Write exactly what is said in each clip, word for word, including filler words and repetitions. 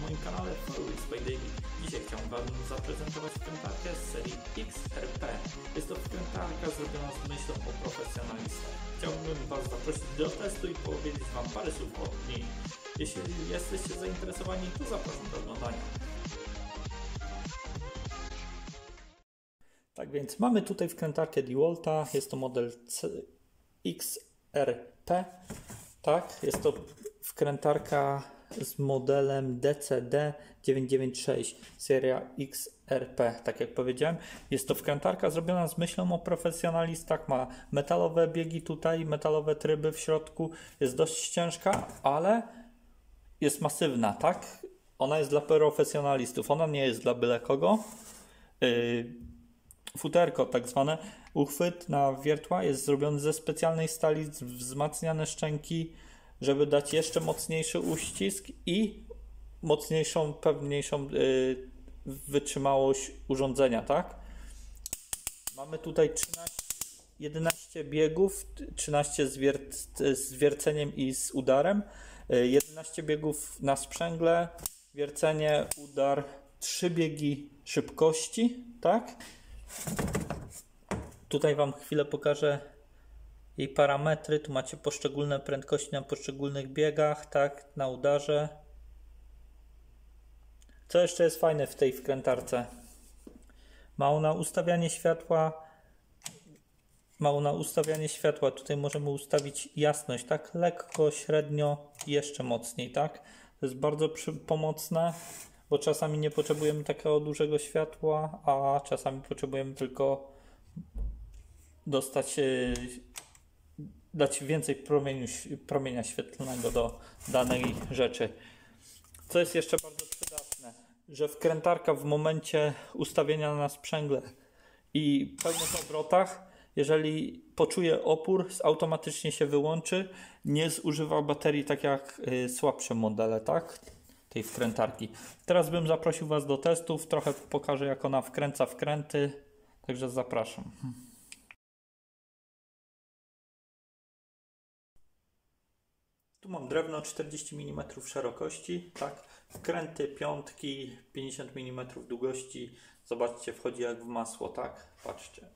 moim kanale Followers by David. Dzisiaj chciałbym Wam zaprezentować wkrętarkę z serii X R P. Jest to wkrętarka zrobiona z myślą o profesjonalistach. Chciałbym Was zaprosić do testu i powiedzieć Wam parę słów o niej. Jeśli jesteście zainteresowani, to zapraszam do oglądania. Tak więc mamy tutaj wkrętarkę DeWalta, jest to model X R P. Tak, jest to wkrętarka z modelem D C D dziewięćset dziewięćdziesiąt sześć, seria X R P, tak jak powiedziałem. Jest to wkrętarka zrobiona z myślą o profesjonalistach, ma metalowe biegi tutaj, metalowe tryby w środku, jest dość ciężka, ale jest masywna, tak? Ona jest dla profesjonalistów, ona nie jest dla byle kogo. Yy, futerko tak zwane, uchwyt na wiertła jest zrobiony ze specjalnej stali, wzmacniane szczęki, żeby dać jeszcze mocniejszy uścisk i mocniejszą, pewniejszą yy, wytrzymałość urządzenia, tak? Mamy tutaj trzynaście, jedenaście biegów, trzynaście z, wier z wierceniem i z udarem, yy, jedenaście biegów na sprzęgle, wiercenie, udar, trzy biegi szybkości, tak? Tutaj Wam chwilę pokażę jej parametry. Tu macie poszczególne prędkości na poszczególnych biegach, tak, na udarze. Co jeszcze jest fajne w tej wkrętarce? Ma ona ustawianie światła. Ma ona ustawianie światła. Tutaj możemy ustawić jasność, tak, lekko, średnio, jeszcze mocniej, tak. To jest bardzo pomocne, bo czasami nie potrzebujemy takiego dużego światła, a czasami potrzebujemy tylko dostać, dać więcej promieniu, promienia świetlnego do danej rzeczy. Co jest jeszcze bardzo przydatne, że wkrętarka w momencie ustawienia na sprzęgle i pełnych obrotach, jeżeli poczuje opór, automatycznie się wyłączy, nie zużywa baterii tak jak słabsze modele, tak? Tej wkrętarki. Teraz bym zaprosił Was do testów, trochę pokażę, jak ona wkręca wkręty, także zapraszam. Tu mam drewno czterdzieści milimetrów szerokości, tak, wkręty piątki, pięćdziesiąt milimetrów długości. Zobaczcie, wchodzi jak w masło, tak, patrzcie.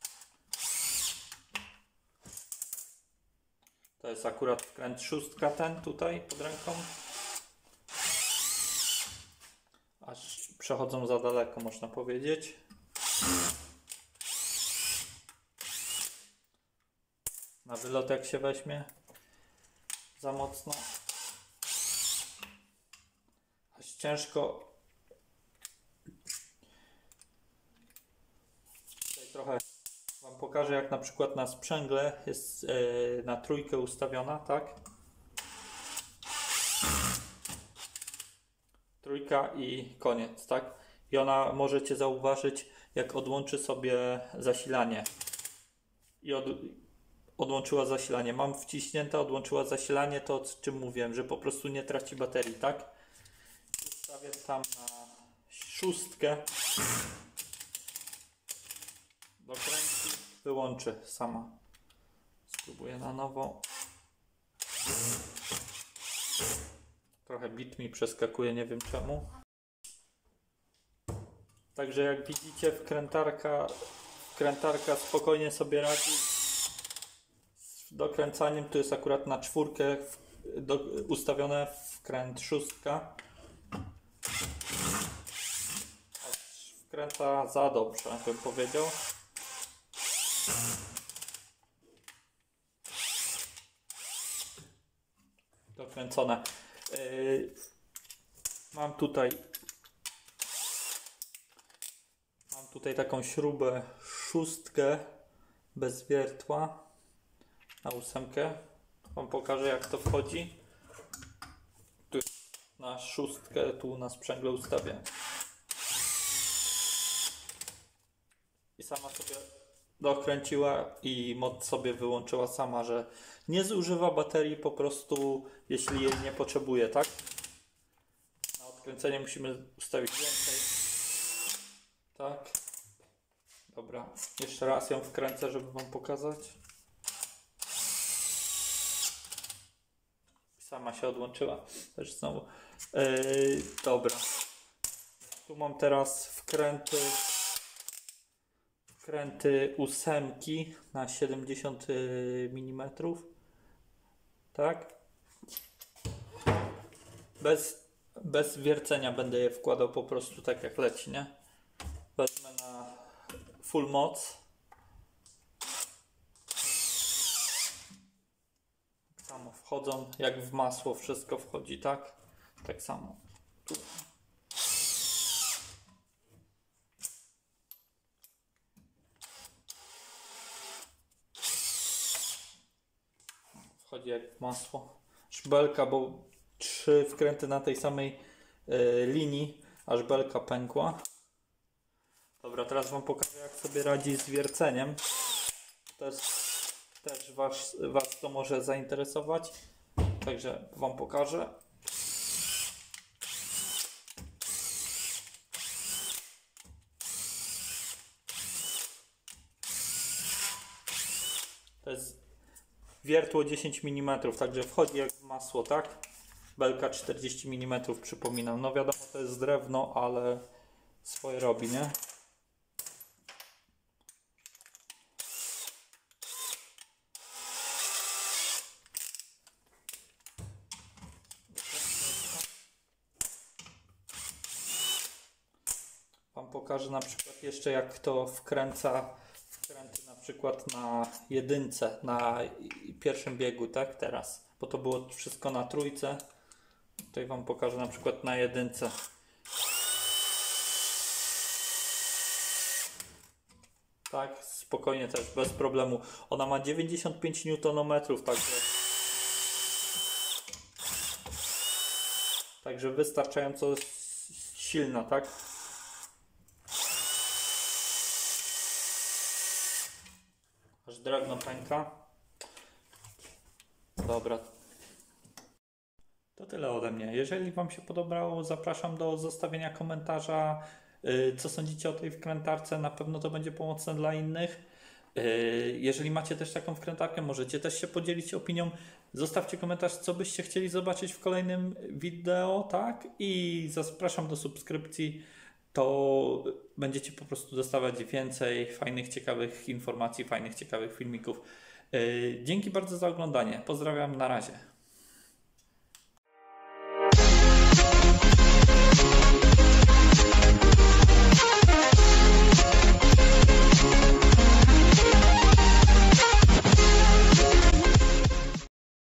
To jest akurat wkręt szóstka, ten tutaj pod ręką. Aż przechodzą za daleko, można powiedzieć. Na wylot jak się weźmie za mocno, aż ciężko. Tutaj trochę Wam pokażę, jak na przykład na sprzęgle jest yy, na trójkę ustawiona, tak? Trójka i koniec, tak? I ona, możecie zauważyć, jak odłączy sobie zasilanie. I od, odłączyła zasilanie. Mam wciśnięte, odłączyła zasilanie, to o czym mówiłem, że po prostu nie traci baterii, tak? Ustawię tam na szóstkę. Dokręci, wyłączy sama. Spróbuję na nowo. Trochę bit mi przeskakuje, nie wiem czemu. Także jak widzicie, wkrętarka, wkrętarka spokojnie sobie radzi z dokręcaniem. Tu jest akurat na czwórkę do, ustawione wkręt szóstka. Wkręca za dobrze, bym powiedział. Dokręcone. Yy, mam tutaj mam tutaj taką śrubę szóstkę bez wiertła na ósemkę. Wam pokażę, jak to wchodzi. Tu na szóstkę, tu na sprzęgle ustawię i sama sobie dokręciła i moc sobie wyłączyła sama, że nie zużywa baterii po prostu, jeśli jej nie potrzebuje, tak? Na odkręcenie musimy ustawić więcej. Tak. Dobra. Jeszcze raz ją wkręcę, żeby Wam pokazać. sama się odłączyła. Też znowu. Yy, dobra. Tu mam teraz wkręty. Wkręty ósemki na siedemdziesiąt milimetrów. Tak? Bez, bez wiercenia będę je wkładał po prostu tak jak leci, nie? Wezmę na full moc. Tak samo wchodzą, jak w masło wszystko wchodzi, tak? Tak samo. Tu. Wchodzi jak w masło. Szbelka, bo trzy wkręty na tej samej y, linii, aż belka pękła. Dobra, teraz Wam pokażę, jak sobie radzi z wierceniem. To jest, też was, was to może zainteresować. Także Wam pokażę. To jest wiertło dziesięć milimetrów, także wchodzi jak w masło, tak? Belka czterdzieści milimetrów, przypominam. No wiadomo, to jest drewno, ale swoje robi, nie? Wam pokażę na przykład jeszcze, jak to wkręca wkręty na przykład na jedynce, na pierwszym biegu, tak? Teraz, bo to było wszystko na trójce. Tutaj Wam pokażę na przykład na jedynce. Tak, spokojnie też, bez problemu. Ona ma dziewięćdziesiąt pięć niutonometrów, także także wystarczająco silna, tak? Aż drewno pęka. Dobra. To tyle ode mnie. Jeżeli Wam się podobało, zapraszam do zostawienia komentarza, yy, co sądzicie o tej wkrętarce. Na pewno to będzie pomocne dla innych. Yy, jeżeli macie też taką wkrętarkę, możecie też się podzielić opinią. Zostawcie komentarz, co byście chcieli zobaczyć w kolejnym wideo, tak? I zapraszam do subskrypcji. To będziecie po prostu dostawać więcej fajnych, ciekawych informacji, fajnych, ciekawych filmików. Yy, dzięki bardzo za oglądanie. Pozdrawiam, na razie.